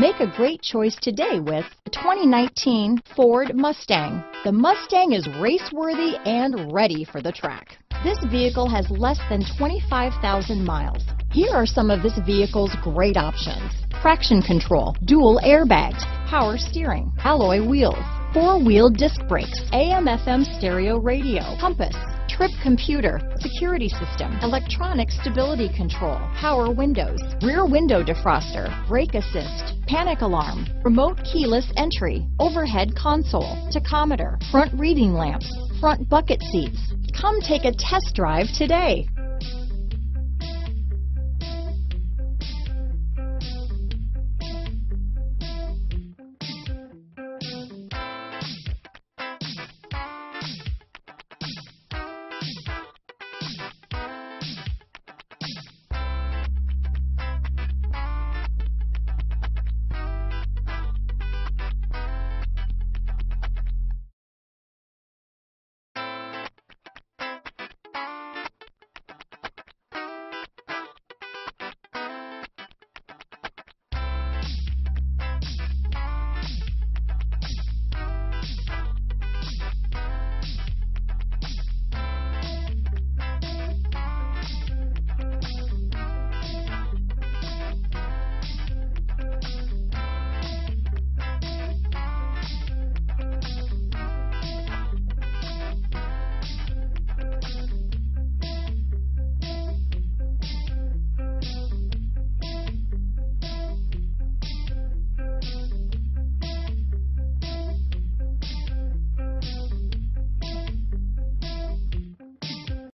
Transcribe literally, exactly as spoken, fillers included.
Make a great choice today with the twenty nineteen Ford Mustang. The Mustang is race-worthy and ready for the track. This vehicle has less than twenty-five thousand miles. Here are some of this vehicle's great options: traction control, dual airbags, power steering, alloy wheels, four-wheel disc brakes, A M F M stereo radio, compass, trip computer, security system, electronic stability control, power windows, rear window defroster, brake assist, panic alarm, remote keyless entry, overhead console, tachometer, front reading lamps, front bucket seats. Come take a test drive today.